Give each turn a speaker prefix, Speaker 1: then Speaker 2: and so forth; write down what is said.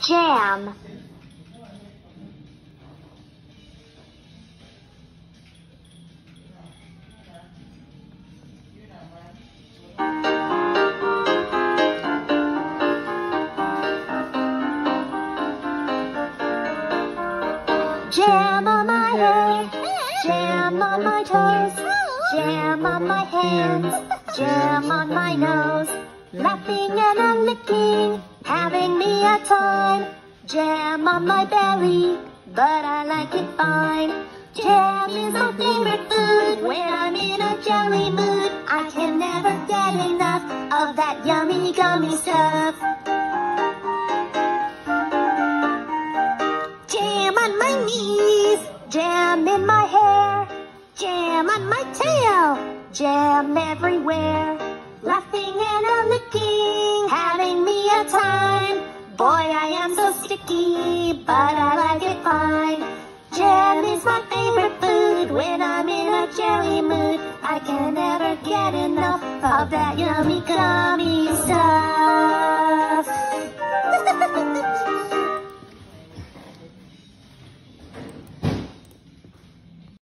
Speaker 1: Jam. Jam on my hair, jam on my toes, jam on my hands, jam on my nose. Laughing and a licking, having me a time. Jam on my belly, but I like it fine. Jam is my favorite food when I'm in a jelly mood. I can never get enough of that yummy gummy stuff. Jam on my knees, jam in my hair, jam on my tail, jam everywhere. Laughing and a licking, having me a time. Boy, I am so sticky, but I like it fine. Jam is my favorite food when I'm in a jelly mood. I can never get enough of that yummy gummy stuff.